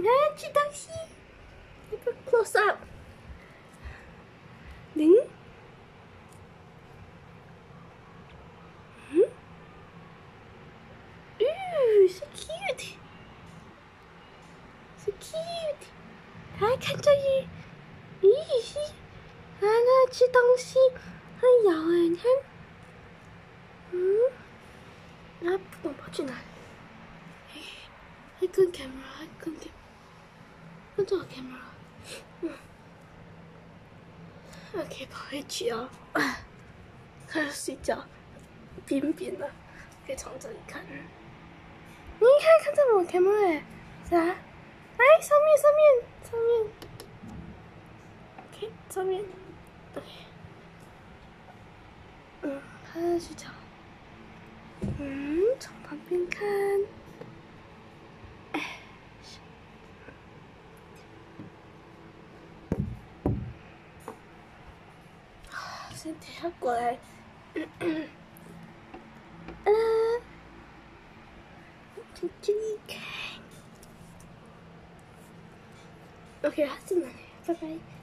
看吃东西，要不要 close up？零。So cute， so cute， 它还看着你，咦，它在吃东西，它咬哎，你看，它不懂跑去哪里，还跟 camera， 还跟 camera， 跟着我 camera，OK， 跑回去哦，它要睡觉，边边的，可以从这里看。你看着我 camera 哎，啥？哎，上面 ，OK， 上面 ，OK， 它在睡觉，从旁边看，先等下过来，从这里看。OK 啊，在哪里？拜拜。